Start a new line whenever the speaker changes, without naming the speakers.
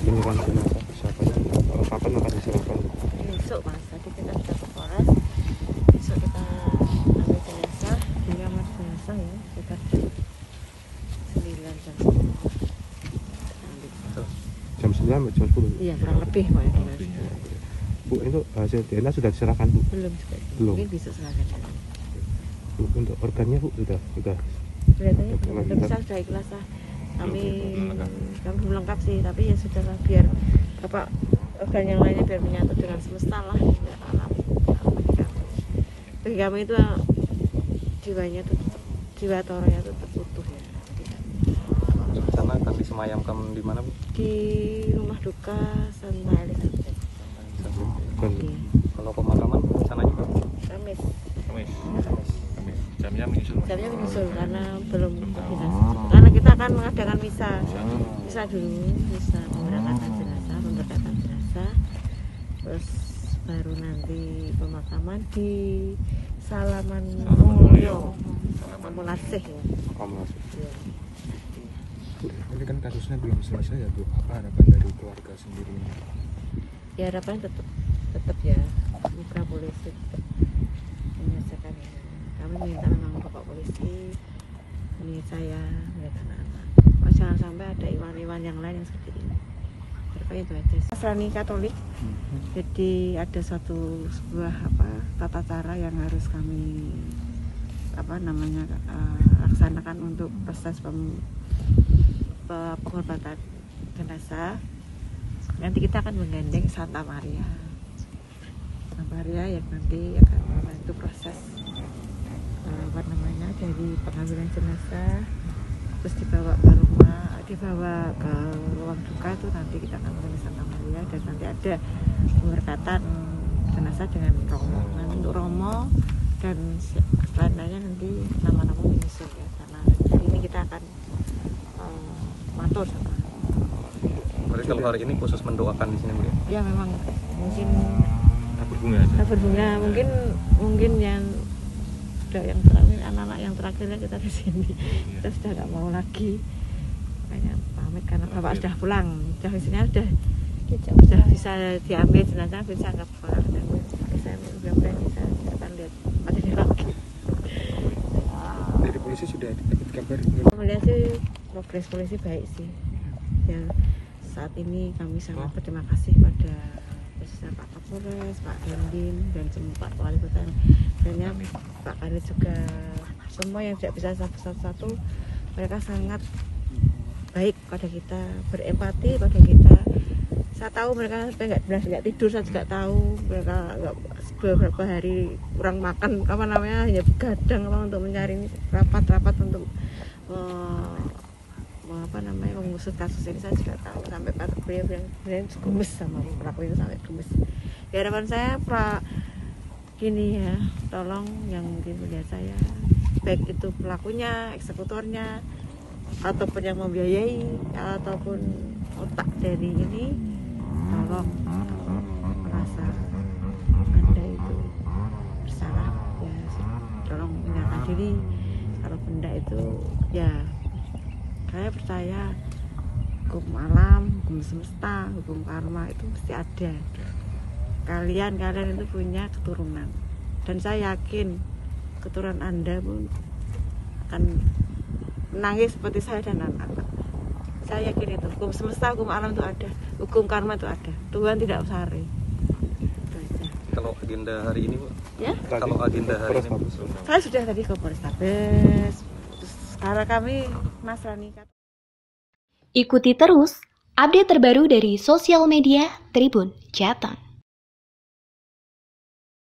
menyerang jenazah siapa ya? Kapan akan diserahkan?
Besok Mas, tadi kita sudah ke Polres. Besok kita ambil jenazah di kamar jenazah ya, sekitar jam 9
Jam 9 atau jam 10?
Iya, kurang lebih Pak.
Bu, itu hasil DNA sudah diserahkan Bu?
Belum juga.
Belum.
Mungkin besok serahkan.
Bu, untuk organnya Bu sudah
Kelihatannya belum bisa, sudah ikhlas lah. Kami belum lengkap sih, tapi ya sudah lah, biar Bapak organ yang lainnya biar menyatu dengan semesta lah, ya alam. Bagi kami itu jiwanya tuh, jiwa toronya itu tertutuh ya.
Rencana akan disemayamkan di mana Bu?
Di rumah duka Santa Elizabeth.
Kalau pemakaman rencananya Pak?
Kamis.
Jamnya menyusul.
Jamnya menyusul karena belum koordinasi. Karena kita akan mengadakan misa dulu, misa pemberangkatan jenazah, terus baru nanti pemakaman di Salaman Mulyo, Mulasih ya. Ya.
Ini kan kasusnya belum selesai ya Bu, apa harapan dari keluarga sendiri ini?
Ya harapan tetap ya, mitra polisi tetap menyelesaikan ya. Kami minta memang Bapak polisi, ini saya, melihat anak-anak. Jangan sampai ada iwan-iwan yang lain yang seperti ini. Terkait itu aja. Nasrani Katolik, jadi ada sebuah tata cara yang harus kami laksanakan untuk proses penghormatan jenazah. Nanti kita akan menggandeng Santa Maria yang nanti akan membantu proses dari pengambilan jenazah, terus dibawa ke ruang duka. Itu nanti kita akan menggandeng Santa Maria, dan nanti ada pemberkatan jenazah dengan romo. Nah, untuk romo dan lain-lainnya nanti nama-nama menyusul ya, karena hari ini kita akan matur sama.
Berarti kalau hari ini khusus mendoakan di sini Bu?
Ya memang mungkin
Berbunga aja.
mungkin yang terakhir, anak-anak yang terakhirnya kita di sini. Kita sudah nggak mau lagi, makanya pamit karena Bapak sudah pulang, sudah bisa diambil jenazah, bisa nggak pulang, dan saya mudah-mudahan bisa akan lihat materi lagi.
Dari polisi sudah dapat kabar?
Kemudian sih progres polisi baik sih ya. Saat ini kami sangat berterima kasih pada Pak Kapolres, Pak Dandim, dan semua Pak Wali Kota, dan Pak Kanit juga, semua yang tidak bisa satu-satu, mereka sangat baik pada kita, berempati pada kita. Saya tahu mereka nggak tidur, saya juga tahu mereka beberapa hari kurang makan, hanya begadang untuk mencari rapat-rapat untuk mengusut kasus ini. Saya juga tahu sampai Pak beliau yang gemes sama pelaku itu, sampai gemes. Ya, harapan saya Pak gini ya, tolong yang mungkin melihat saya, baik itu pelakunya, eksekutornya, ataupun yang membiayai, ataupun otak dari ini, tolong merasa Anda itu bersalah ya, tolong menyatakan diri. Kalau benda itu ya, saya percaya hukum alam, hukum semesta, hukum karma itu mesti ada. Kalian itu punya keturunan, dan saya yakin keturunan Anda pun akan menangis seperti saya dan anak-anak. Saya yakin itu, hukum semesta, hukum alam itu ada, hukum karma itu ada. Tuhan tidak sare.
Kalau agenda hari ini Bu?
Ya?
Kalau agenda hari ini Bu?
Saya sudah tadi ke Polrestabes. Sekarang kami Nasrani.
Ikuti terus update terbaru dari sosial media Tribun Jateng.